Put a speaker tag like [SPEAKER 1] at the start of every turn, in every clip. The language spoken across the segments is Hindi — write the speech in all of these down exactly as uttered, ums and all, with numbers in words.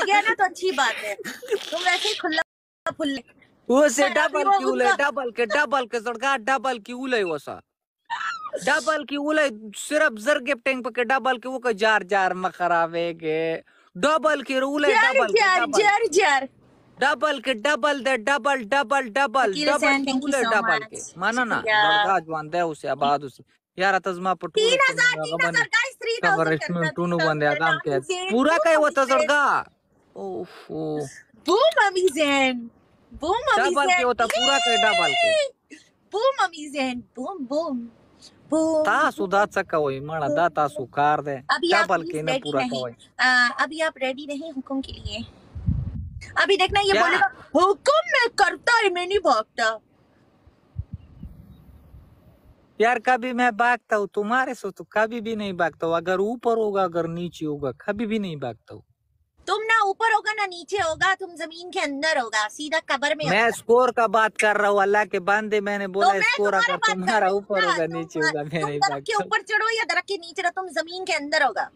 [SPEAKER 1] गया ना तो अच्छी बात है, तुम वैसे ही खुला फुल्ले
[SPEAKER 2] उसे डबल की उले डबल के डबल के सड़का डबल की उले वसा डबल की उले सिर्फ जर गिफ्टिंग पे के डबल के वो को जार जार में खराबे के डबल की उले डबल के डबल
[SPEAKER 1] जार जार
[SPEAKER 2] डबल के डबल दे डबल डबल डबल डबल की उले डबल के माना ना लड़का जवान दे उसे आबाद उसे यार तजमा पटूरे
[SPEAKER 1] तीन हजार तीन हजार गाइस थ्री थाउजेंड
[SPEAKER 2] कवर में टूनू बंदे काम के पूरा कई वो तो सड़का ओफो
[SPEAKER 1] boom Amazon boom Amazon
[SPEAKER 2] double के होता पूरा के डबल के
[SPEAKER 1] boom Amazon boom boom boom
[SPEAKER 2] तासु दात सका होई माना दाता सुकार दे डबल के ने पूरा का होई
[SPEAKER 1] अभी आप रेडी नहीं हुक्म के लिए? अभी देखना ये बोलेगा हुक्म मैं करता है, मैं नहीं भागता।
[SPEAKER 2] यार कभी मैं भागता हूँ तुम्हारे से तो कभी भी नहीं भागता हूँ, अगर ऊपर होगा अगर नीचे होगा कभी भी नहीं भागता हूँ।
[SPEAKER 1] तुम ना ऊपर होगा ना नीचे होगा, तुम जमीन के अंदर होगा, सीधा कब्र में।
[SPEAKER 2] मैं स्कोर का बात कर रहा हूँ, अल्लाह के बंदे मैंने बोला तो स्कोर अगर तुम्हारा ऊपर होगा नीचे होगा मैं नहीं भागता।
[SPEAKER 1] के ऊपर चढ़ो या दरख्त के नीचे रहो, तुम जमीन के अंदर होगा।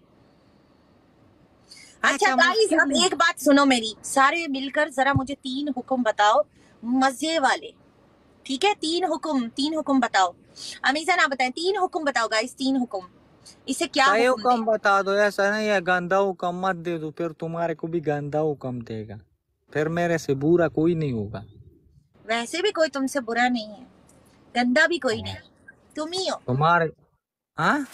[SPEAKER 1] अच्छा गाइस अब एक बात सुनो मेरी, सारे मिलकर जरा मुझे तीन हुक्म बताओ मजे वाले, ठीक है? तीन हुक्म तीन हुक्म बताओ। अमीज़न आप बताएं, तीन हुक्म बताओ गाइस, तीन हुक्म। इसे क्या
[SPEAKER 2] हुक्म बता दो, ऐसा नहीं है गंदा हुक्म मत दे दो, फिर तुम्हारे को भी गंदा हुक्म देगा, फिर मेरे से बुरा कोई नहीं होगा।
[SPEAKER 1] वैसे भी कोई तुमसे बुरा नहीं है, गंदा भी कोई नहीं, तुम ही हो
[SPEAKER 2] तुम्हारे। हाँ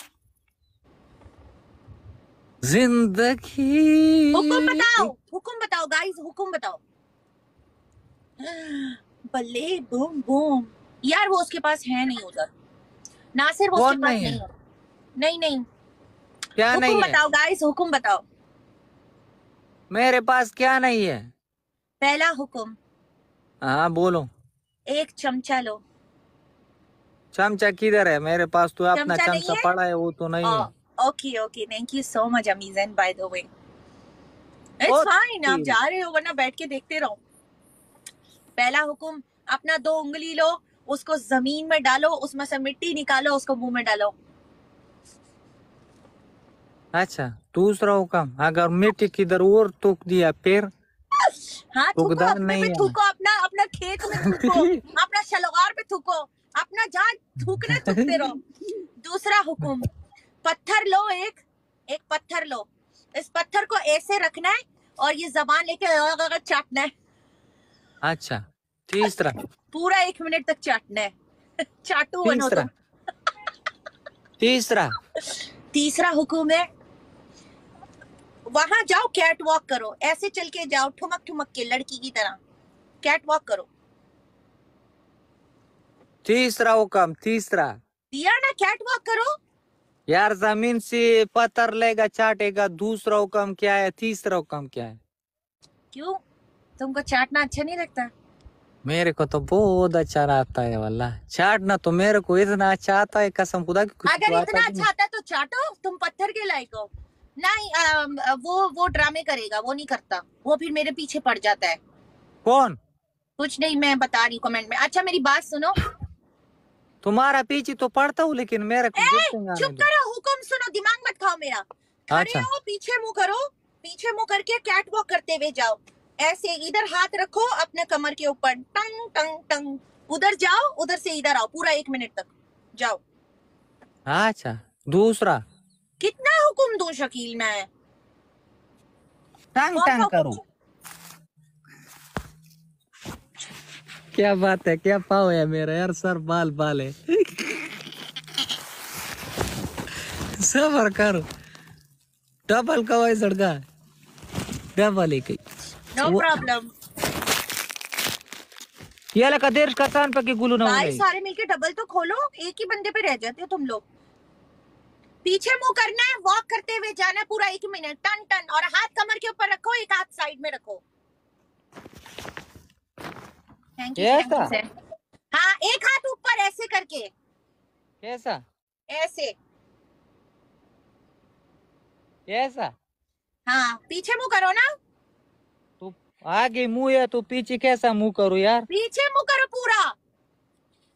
[SPEAKER 2] जिंदगी
[SPEAKER 1] हुक्म बताओ, हुक्म बताओ गाइस, हुक्म बताओ। बल्ले बूम बूम यार वो उसके पास है नहीं उधर, नासिर वो उसके पास नहीं है। नहीं नहीं
[SPEAKER 2] क्या नहीं है?
[SPEAKER 1] हुक्म बताओ गाइस, हुक्म बताओ।
[SPEAKER 2] मेरे पास क्या नहीं है?
[SPEAKER 1] पहला हुक्म।
[SPEAKER 2] हाँ बोलो।
[SPEAKER 1] एक चमचा लो।
[SPEAKER 2] चमचा किधर है? मेरे पास तो अपना चमचा पड़ा है, वो तो नहीं है।
[SPEAKER 1] Okay okay thank you so much Amazon, by the way it's fine, आप जा रहे हो वरना बैठ के देखते रहो। पहला हुक्म, अपना दो उंगली लो, उसको जमीन में डालो, उसमें से मिट्टी निकालो, उसको मुंह में डालो।
[SPEAKER 2] अच्छा दूसरा हुक्म, अगर मिट्टी किधर और थूक दिया फिर?
[SPEAKER 1] हाँ थूको, अपने पे थूको, अपना अपना खेत में थूको, अपना शलवार पे थूको, अपना जहाँ थूकना थूकते रहो। दूसरा हुक्म, पत्थर लो, एक एक पत्थर लो, इस पत्थर को ऐसे रखना है और ये जबान लेके चाटना है।
[SPEAKER 2] अच्छा तीसरा,
[SPEAKER 1] पूरा एक मिनट तक चाटना है। चाटू बनो तुम।
[SPEAKER 2] तीसरा
[SPEAKER 1] तीसरा हुक्म है, वहां जाओ कैट वॉक करो, ऐसे चल के जाओ ठुमक ठुमक के लड़की की तरह कैट वॉक करो।
[SPEAKER 2] तीसरा हुक्म, तीसरा
[SPEAKER 1] दिया ना, कैट वॉक करो।
[SPEAKER 2] यार जमीन से पत्थर लेगा चाटेगा। दूसरा हुक्म क्या है? तीसरा हुक्म क्या है?
[SPEAKER 1] क्यों तुमको चाटना अच्छा नहीं लगता?
[SPEAKER 2] मेरे को तो बहुत अच्छा आता है वाला चाटना, तो मेरे को इतना अच्छा आता है कसम खुदा की। कुछ
[SPEAKER 1] अगर इतना अच्छा आता है तो चाटो, तुम पत्थर के लायक हो। नहीं आ, वो वो ड्रामे करेगा, वो नहीं करता, वो फिर मेरे पीछे पड़ जाता है।
[SPEAKER 2] कौन?
[SPEAKER 1] कुछ नहीं, मैं बता रही हूँ कमेंट में। अच्छा मेरी बात सुनो,
[SPEAKER 2] तुम्हारा पीछे तो पड़ता हूँ लेकिन मेरे को
[SPEAKER 1] चुप करो, हुक्म सुनो, दिमाग मत खाओ मेरा। खड़े हो, पीछे मुंह करो, पीछे मुंह करके कैट वॉक करते हुए जाओ। ऐसे इधर हाथ रखो अपने कमर के ऊपर, टंग टंग टंग, उधर जाओ, उधर से इधर आओ, पूरा एक मिनट तक जाओ।
[SPEAKER 2] अच्छा दूसरा,
[SPEAKER 1] कितना हुक्म दूं शकील मैं?
[SPEAKER 2] टंग टंग करो। क्या बात है, क्या पाव है मेरा यार, सर बाल बाल है। सबर करो, डबल का वही सड़का डबल एक,
[SPEAKER 1] नो प्रॉब्लम।
[SPEAKER 2] ये लगा देर का कान पे के गुलू ना
[SPEAKER 1] भाई सारे मिलके डबल तो खोलो, एक ही बंदे पे रह जाते हो तुम लोग। पीछे मुंह करना है, वॉक करते हुए जाना है पूरा एक मिनट, टन टन, और हाथ कमर के ऊपर रखो, एक हाथ साइड में रखो। Thank you. हाँ एक हाथ ऊपर ऐसे करके।
[SPEAKER 2] कैसा?
[SPEAKER 1] ऐसे
[SPEAKER 2] ऐसा?
[SPEAKER 1] हाँ पीछे मुंह करो ना।
[SPEAKER 2] तो आगे मुंह है तो पीछे कैसा मुंह करो यार?
[SPEAKER 1] पीछे मुंह करो पूरा।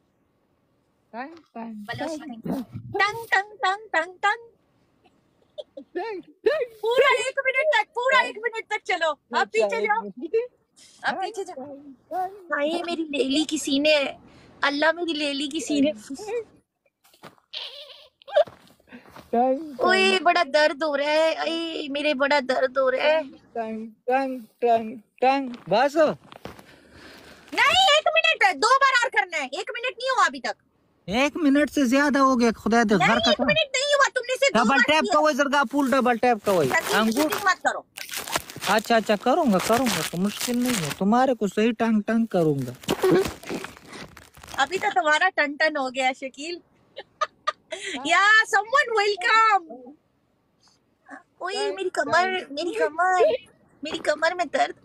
[SPEAKER 2] टंग टंग
[SPEAKER 1] टंग टंग टंग टंग टंग। पूरा एक मिनट तक, पूरा एक मिनट तक चलो। अब पीछे जाओ, अब पीछे जाओ। हाय मेरी लेली की सीने, अल्लाह मेरी लेली की सीने। ओए बड़ा दर्द हो रहा है, अरे मेरे बड़ा दर्द हो रहा है।
[SPEAKER 2] टंग टंग टंग टंग बस
[SPEAKER 1] नहीं एक मिनट है, दो बार और करना है, एक मिनट नहीं हुआ अभी तक।
[SPEAKER 2] एक मिनट से ज्यादा हो गया खुदा दे घर का।
[SPEAKER 1] एक मिनट नहीं हुआ, तुमने से दो
[SPEAKER 2] डबल
[SPEAKER 1] बार
[SPEAKER 2] टैप
[SPEAKER 1] किया।
[SPEAKER 2] का वही जरगा फुल डबल टैप का वही अंगूर।
[SPEAKER 1] मत करो।
[SPEAKER 2] अच्छा अच्छा करूंगा करूंगा, तो मुश्किल नहीं है, तुम्हारे को सही टंग टंग करूंगा।
[SPEAKER 1] अभी तो तुम्हारा टन टन हो गया शकील। या समवन वेलकम। ओए मेरी कमर, मेरी कमर, मेरी कमर में दर्द।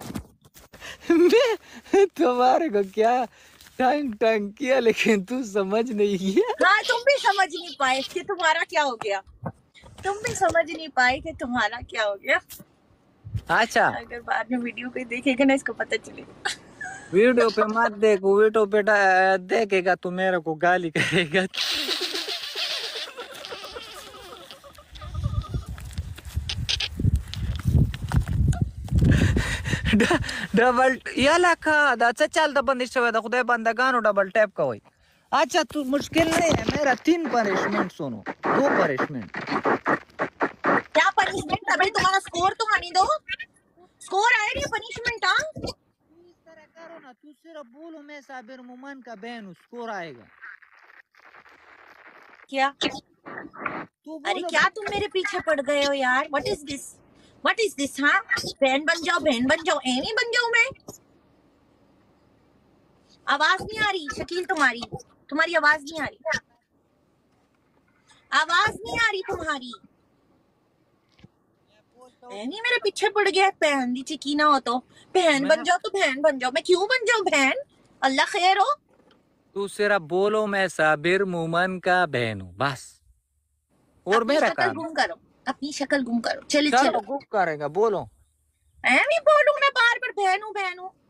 [SPEAKER 2] मैं तुम्हारे को क्या टंग टंग किया, लेकिन तू समझ नहीं किया।
[SPEAKER 1] हाँ तुम भी समझ नहीं पाए कि तुम्हारा क्या हो गया, तुम भी समझ नहीं पाए कि तुम्हारा क्या हो गया।
[SPEAKER 2] अच्छा
[SPEAKER 1] अगर बाद में वीडियो पे देखेगा ना, इसको पता चलेगा।
[SPEAKER 2] वीडियो पे मत देखो, वीडियो पे देखेगा तो मेरे को गाली करेगा। डबल याला का अच्छा चल तो बंदिश दा खुदा बंदा गानो डबल टैप का होई। अच्छा तू मुश्किल नहीं है, मेरा तीन पनिशमेंट सुनो, दो पनिशमेंट।
[SPEAKER 1] क्या पनिशमेंट? अभी तुम्हारा स्कोर तो आने दो, स्कोर आए नहीं पनिशमेंट। हाँ
[SPEAKER 2] इस तरह करो ना, तू सिर्फ बोलो मैं साबिर मोमन का बहन हूँ, स्कोर आएगा।
[SPEAKER 1] क्या?
[SPEAKER 2] तू
[SPEAKER 1] अरे क्या तुम मेरे पीछे पड़ गए हो यार? What is this, what is this? हाँ बहन बन जाओ, बहन बन जाओ, एमी बन जाओ मैं। आवाज नहीं आ रही शकील तुम्हारी, तुम्हारी आवाज नहीं आ रही, आवाज नहीं आ रही तुम्हारी। एमी मेरे पीछे पड़ गया। बहन दी चिकी ना हो तो बहन बन जाओ, तो बहन बन जाओ। मैं क्यों बन जाऊं बहन? अल्लाह खैर हो।
[SPEAKER 2] तू सिर्फ बोलो मैं साबिर मोमन का बहन हूँ बस, और मेरा
[SPEAKER 1] शक्ल गुम करो, अपनी शक्ल गुम करो। चले
[SPEAKER 2] चलो
[SPEAKER 1] चलो
[SPEAKER 2] गुम करेगा, बोलो।
[SPEAKER 1] एमी बोलूं मैं बार बार बहन हूँ बहन हूँ।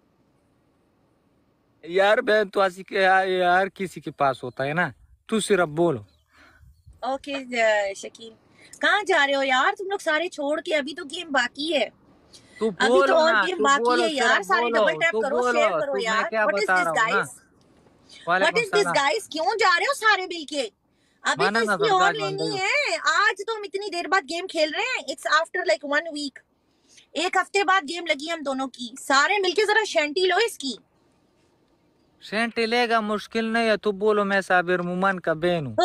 [SPEAKER 2] यार बहन तो आसी के यार, यार किसी के पास होता है ना, तू सिर्फ बोलो।
[SPEAKER 1] ओके शकील, कहाँ जा रहे हो यार तुम लोग सारे छोड़ के? अभी तो गेम बाकी है,
[SPEAKER 2] तू
[SPEAKER 1] अभी तो और
[SPEAKER 2] ना,
[SPEAKER 1] गेम
[SPEAKER 2] तू
[SPEAKER 1] बाकी
[SPEAKER 2] बोलो,
[SPEAKER 1] है यार। सारे डबल टैप
[SPEAKER 2] तू
[SPEAKER 1] करो,
[SPEAKER 2] बोलो,
[SPEAKER 1] शेयर करो
[SPEAKER 2] तू,
[SPEAKER 1] यार।
[SPEAKER 2] मैं क्या
[SPEAKER 1] व्हाट इज
[SPEAKER 2] बता
[SPEAKER 1] दिस
[SPEAKER 2] रहा हूँ ना।
[SPEAKER 1] Guys, what is this guys? क्यों जा रहे हो सारे मिल के? अभी
[SPEAKER 2] माना
[SPEAKER 1] तो
[SPEAKER 2] ना
[SPEAKER 1] इसकी
[SPEAKER 2] सरदार
[SPEAKER 1] और लेनी है। आज तो हम इतनी देर बाद गेम खेल रहे हैं। It's after like one week, एक हफ्ते बाद गेम लगी हम दोनों की। सारे मिलके जरा शैंटी लो इसकी।
[SPEAKER 2] शैंटी लेगा, मुश्किल नहीं है, तू बोलो मैं साबिर मोमन का बहन हूँ।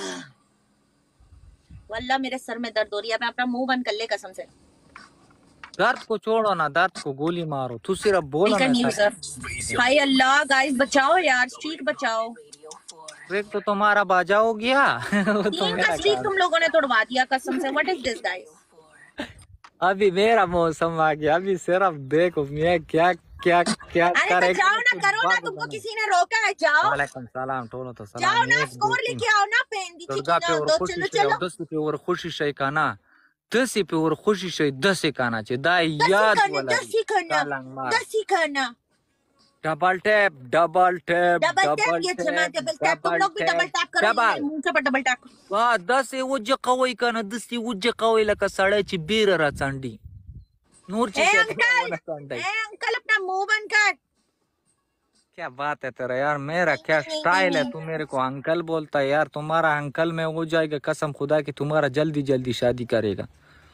[SPEAKER 1] वल्लाह मेरे सर में दर्द हो रही है, मैं अपना मुंह बंद कर ले कसम से।
[SPEAKER 2] दर्द को छोड़ो ना, दर्द को गोली मारो, तू सिर्फ बोलो मैं साबिर।
[SPEAKER 1] हाय अल्लाह गाइस बचाओ यार, स्ट्रीक बचाओ।
[SPEAKER 2] एक तो तुम्हारा बाजा हो गया। तो
[SPEAKER 1] तीन का स्ट्रीक तुम लोगों ने तोड़वा दिया कसम से। What is this guys?
[SPEAKER 2] अभी मेरा मौसम आ गया, अभी सिर्फ देखो मैं क्या क्या क्या
[SPEAKER 1] अरे तो जाओ ना, करो ना, तुमको किसी ने रोका है? जाओ।
[SPEAKER 2] वालेकुम सलाम, टोलो तो सलाम।
[SPEAKER 1] जाओ ना, स्कोर लेके आओ ना। पेन दी
[SPEAKER 2] दुर्गा पे और खुशी
[SPEAKER 1] चलो
[SPEAKER 2] से
[SPEAKER 1] चलो।
[SPEAKER 2] दस पे और खुशी से काना, दस पे और खुशी से दस काना चे दा याद वाला
[SPEAKER 1] दसी करना, दसी करना।
[SPEAKER 2] Double tap double tap
[SPEAKER 1] double tap ये जमा डबल टैप। तुम लोग भी डबल टैप करो, ये मुंह के पर डबल टैप।
[SPEAKER 2] वाह दस वज्जे कवई काना, दस वज्जे कवई लका सड़ाची बीर रा चांडी नूर ची।
[SPEAKER 1] ए अंकल, ए अंकल अपना मुंह बंद कर।
[SPEAKER 2] क्या बात है तेरा यार, मेरा क्या स्टाइल है, तू मेरे को अंकल बोलता है यार। तुम्हारा अंकल में हो जाएगा कसम खुदा की, तुम्हारा जल्दी जल्दी शादी करेगा,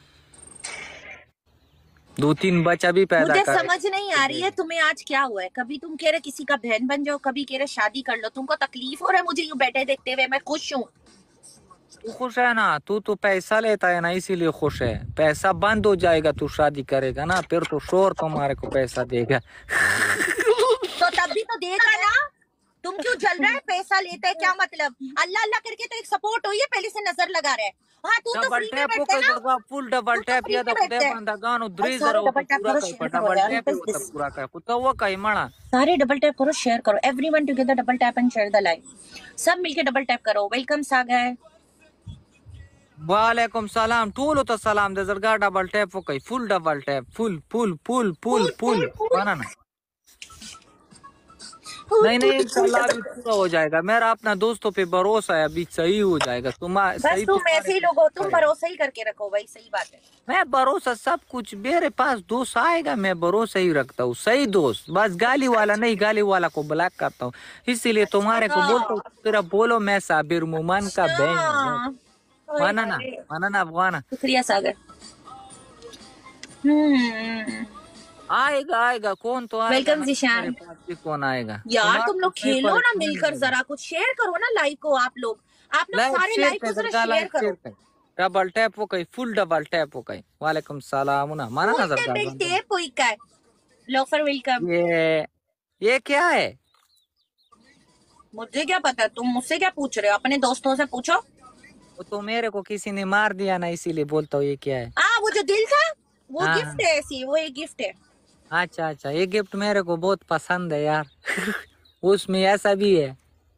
[SPEAKER 2] दो तीन बच्चा भी पैदा
[SPEAKER 1] मुझे
[SPEAKER 2] करेगा।
[SPEAKER 1] समझ नहीं आ रही है तुम्हें आज क्या हुआ है। कभी तुम कह रहे किसी का बहन बन जाओ, कभी कह रहे शादी कर लो। तुमको तकलीफ हो रहा है मुझे यूं बैठे देखते हुए? मैं खुश हूँ।
[SPEAKER 2] तू खुश है ना? तू तो पैसा लेता है ना, इसीलिए खुश है। पैसा बंद हो जाएगा, तू शादी करेगा ना, फिर तो शोर तुम्हारे को पैसा देगा।
[SPEAKER 1] तो तब भी तो देगा ना। तुम क्यों जल रहा है? पैसा लेता है क्या मतलब? अल्लाह अल्लाह करके तो एक सपोर्ट हुई है, पहले से नजर लगा रहा है। हाँ तू तो फ्री में बैठता है ना,
[SPEAKER 2] फुल डबल टैप या तो खुदा बंदा गानो ड्रीजर हो पूरा का डबल टैप होता पूरा का कुत्ता वो कहीं मणा।
[SPEAKER 1] सारे डबल टैप करो, शेयर करो। Everyone together double tap and share the live. सब मिलके डबल टैप करो। वेलकम सागर।
[SPEAKER 2] वालेकुम सलाम, टोलो तो सलाम दे जरगा डबल टैप हो कहीं full double tap full full full full full माना ना। नहीं नहीं इंशाल्लाह अभी पूरा हो जाएगा। मेरा अपना दोस्तों पे भरोसा है, अभी सही हो जाएगा। तुम
[SPEAKER 1] बस
[SPEAKER 2] सही
[SPEAKER 1] तुम ऐसे ही लोग हो, तुम भरोसा ही करके रखो भाई, सही बात है।
[SPEAKER 2] मैं भरोसा सब कुछ, मेरे पास दोस्त आएगा मैं भरोसा ही रखता हूँ, सही दोस्त, बस गाली वाला नहीं, गाली वाला को ब्लॉक करता हूँ। इसीलिए तुम्हारे को बोलता हूँ तेरा बोलो मैं साबिर मुमान का बहन। माना ना, माना ना अफगाना।
[SPEAKER 1] शुक्रिया सागर। हम्म
[SPEAKER 2] आएगा आएगा कौन तो आएगा।
[SPEAKER 1] वेलकम जिशान।
[SPEAKER 2] कौन आएगा
[SPEAKER 1] यार तुम लोग खेलो ना मिलकर, जरा कुछ शेयर करो ना लाइव को। आप लोग आप लोग सारे लाइव को जरा शेयर करो।
[SPEAKER 2] डबल टैप हो गई, फुल डबल टैप हो गई। वालेकुम सलाम ना, माना ना जरा
[SPEAKER 1] टैप हो गई। Loafer welcome.
[SPEAKER 2] ये ये क्या है?
[SPEAKER 1] मुझे क्या पता, तुम मुझसे क्या पूछ रहे हो? अपने दोस्तों से पूछो।
[SPEAKER 2] वो तो मेरे को किसी ने मार दिया ना, इसीलिए बोलता हूँ ये क्या है।
[SPEAKER 1] हाँ वो जो दिल था वो गिफ्ट है, ऐसी वो एक गिफ्ट है।
[SPEAKER 2] अच्छा अच्छा, ये गिफ्ट मेरे को बहुत पसंद है यार। उसमें ऐसा भी है।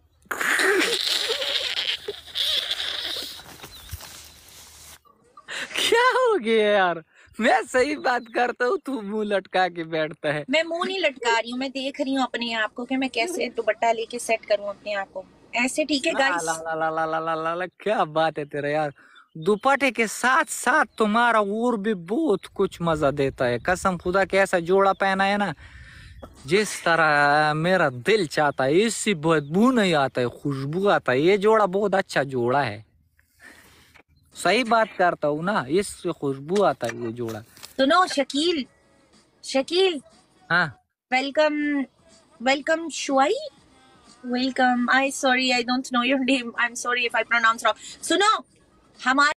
[SPEAKER 2] क्या हो गया यार? मैं सही बात करता हूँ, तू मुंह लटका के बैठता है।
[SPEAKER 1] मैं मुंह नहीं लटका रही हूँ, मैं देख रही हूँ अपने आप को कि मैं कैसे दुपट्टा लेके सेट करूँ अपने आप को ऐसे। ठीक है गाइस।
[SPEAKER 2] ला ला ला ला ला ला ला ला, क्या बात है तेरा यार। दुपट्टे के साथ साथ तुम्हारा और भी बहुत कुछ मजा देता है, कसम खुदा के। ऐसा जोड़ा पहना है ना जिस तरह मेरा दिल चाहता है, इससे बदबू नहीं आता है, खुशबू आता है। ये जोड़ा बहुत अच्छा जोड़ा है, सही बात करता हूँ ना, इससे खुशबू आता है ये जोड़ा।
[SPEAKER 1] सुनो शकील, शकील।
[SPEAKER 2] हाँ
[SPEAKER 1] welcome welcome Shuai, welcome. I sorry I don't know your name, I am sorry if I pronounce wrong. सुनो हमारे